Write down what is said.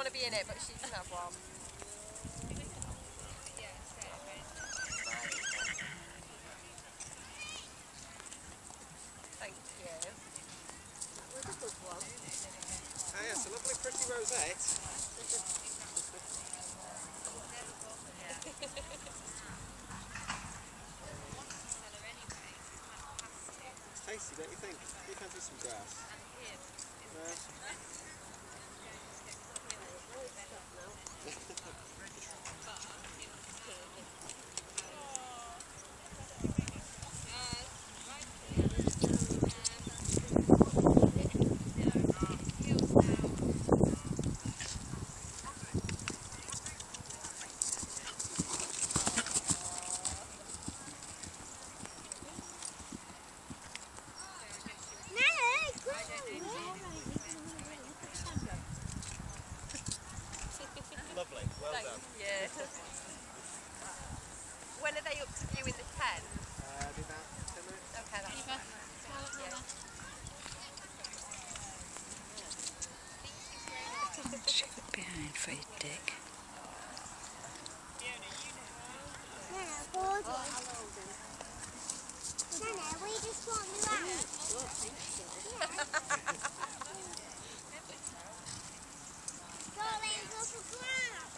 want to be in it, but she can have one. Thank you. That was a good one. Oh yes, a lovely pretty rosette. It's tasty, don't you think? You fancy some grass? Lovely, well done. Yeah. When are they up to viewing the 10? Be about 10 minutes. Okay, that's fine. Shove it behind for you, Dick. Nana, we just want you out. Darling, go for grab.